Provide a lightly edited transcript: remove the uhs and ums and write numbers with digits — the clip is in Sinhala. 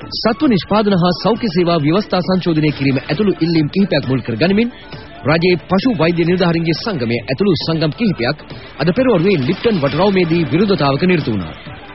සත්ව නිෂ්පාදන හා සෞඛ්‍ය සේවා ව්‍යවස්ථා සංශෝධනය කිරීම ඇතුළු ඉල්ලීම් කිහිපයක් මුල් කර ගනිමින් රජයේ පශු වෛද්‍ය නිලධාරීන්ගේ සංගමය ඇතුළු සංගම් කිහිපයක් අද පෙරවරුවේ ලිප්ටන් වටරවුමේදී විරෝධතාවක නිරත වුණා.